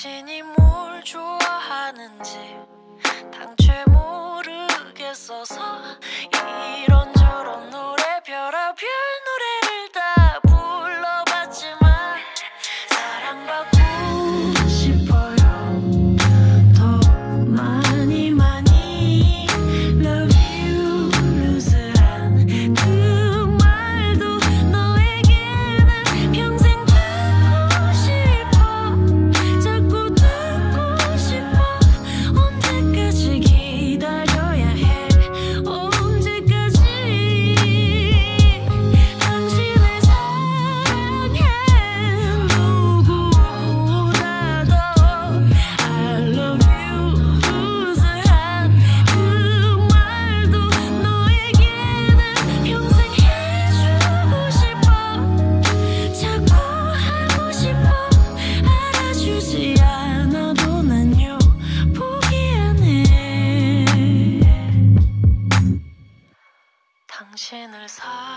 당신이 뭘 좋아하는지 당최 모르겠어서 이런저런 노래 별의별 노래를 다 불러봤지만 사랑받고 싶어요. 더 많이 love you 루즈한 그 말도 너에게는 평생 듣고 싶어. 자꾸 듣고 싶어. 언제까지 기다려야 해. 언제까지 당신을 사랑해. 누구보다 더 I love you 루즈한 그 말도 너에게는 평생 해주고 싶어. 자꾸 하고 싶어. 알아주지 않아도 난요 포기 안 해. 당신을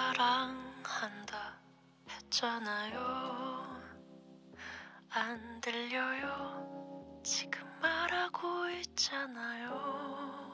사랑한다 했잖아요. 안 들려요. 지금 말하고 있잖아요.